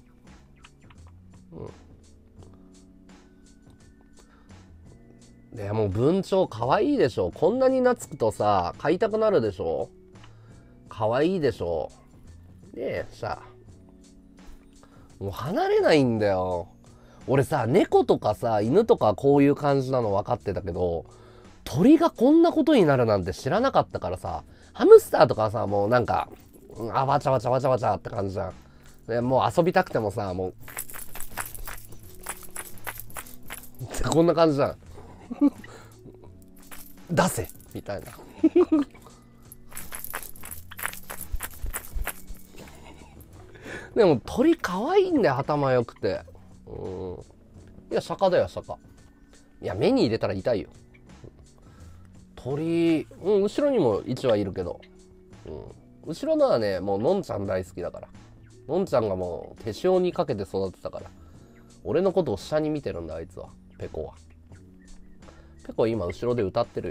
でも文鳥可愛いでしょ。こんなに懐くとさ、飼いたくなるでしょ。可愛いでしょ。でさ、もう離れないんだよ。俺さ、猫とかさ、犬とかこういう感じなの分かってたけど、鳥がこんなことになるなんて知らなかったからさ、ハムスターとかさ、もうなんか、わちゃわちゃわちゃわちゃって感じじゃん。でもう遊びたくてもさ、もう、こんな感じじゃん。出せみたいな。でも鳥可愛いんだよ、頭良くて。いや、釈迦だよ、釈迦。いや、目に入れたら痛いよ。鳥、後ろにも1羽いるけど。後ろのはね、もうのんちゃん大好きだから。のんちゃんがもう手塩にかけて育てたから。俺のことを下に見てるんだ、あいつは。ペコは。ペコ今後ろで歌ってるよ。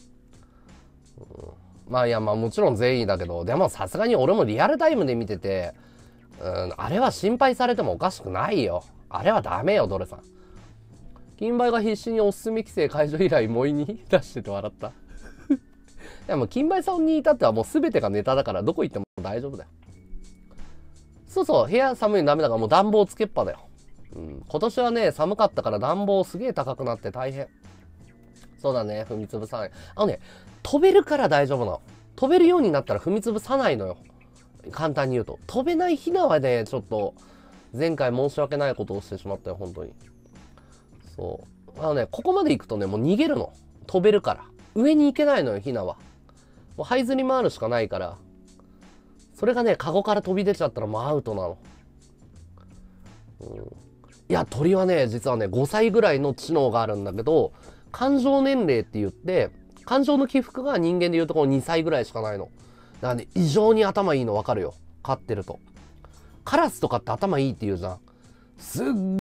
まあいや、まあもちろん善意だけど、でもさすがに俺もリアルタイムで見てて、あれは心配されてもおかしくないよ。あれはダメよ、ドレさん。金梅が必死におすすめ規制解除以来、萌えに出してて笑った。いやもう金梅さんに至ってはもう全てがネタだからどこ行っても大丈夫だよ。そうそう、部屋寒いのダメだからもう暖房つけっぱだよ。今年はね、寒かったから暖房すげえ高くなって大変。そうだね、踏み潰さない。飛べるから大丈夫なの。飛べるようになったら踏み潰さないのよ。簡単に言うと。飛べないヒナはね、ちょっと、前回申し訳ないことをしてしまったよ、本当に。そう。ここまで行くとね、もう逃げるの。飛べるから。上に行けないのよ、ヒナは。もう這いずり回るしかないから。それがね、カゴから飛び出ちゃったらもうアウトなの。いや、鳥はね、実はね、5歳ぐらいの知能があるんだけど、感情年齢って言って、 感情の起伏が人間でいうところ2歳ぐらいしかないの。だからね、異常に頭いいの分かるよ。飼ってると。カラスとかって頭いいって言うじゃん。すっ